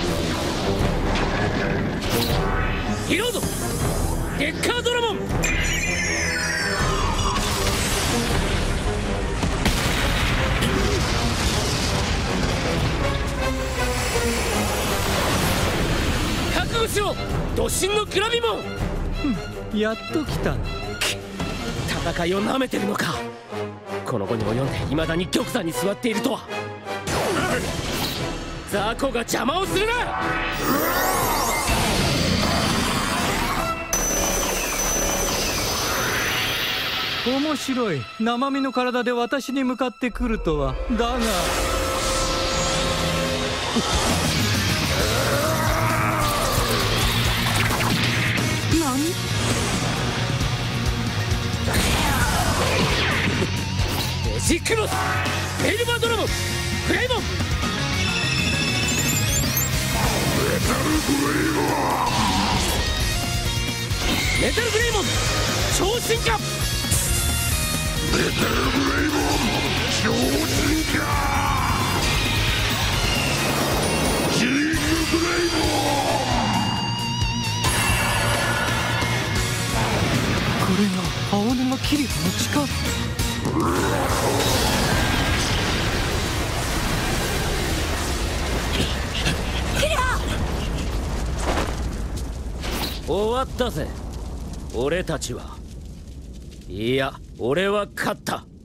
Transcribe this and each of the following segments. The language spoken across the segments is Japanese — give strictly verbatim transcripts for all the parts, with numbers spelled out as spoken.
リロードデッカードラモン。覚悟しろドシンのグラビモン。 やっと来たな。 戦いをなめてるのか。この後に及んで未だに玉座に座っているとは。雑魚が邪魔をするな。 面白い。生身の体で私に向かってくるとは。だが何？ レジクロスベルバドラモンフレイモン。メタルグレイモンメタルグレイモン超進化。メタルグレイモン超進化。キンググレイモン。 これが青沼キリコの力。 キリハ終わったぜ俺たちは。いや俺は勝った。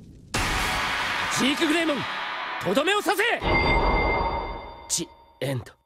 ジークグレイモンとどめを刺せ。チエンド。